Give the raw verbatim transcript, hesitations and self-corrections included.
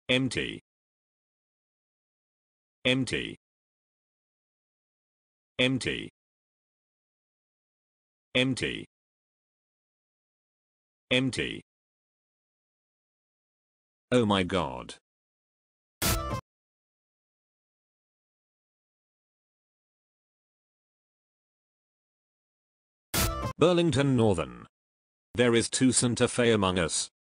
Empty. Empty. Empty. Empty. Empty. Oh my god. Burlington Northern. There is two Santa Fe among us.